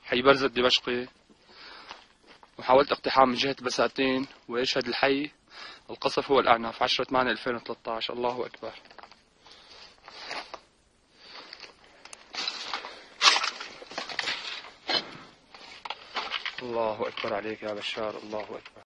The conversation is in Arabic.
حي برزة الدمشقي، وحاولت اقتحام من جهة بساتين ويشهد الحي. القصف هو الأعنف، 10/8/2013. الله أكبر. الله أكبر عليك يا بشار، الله أكبر.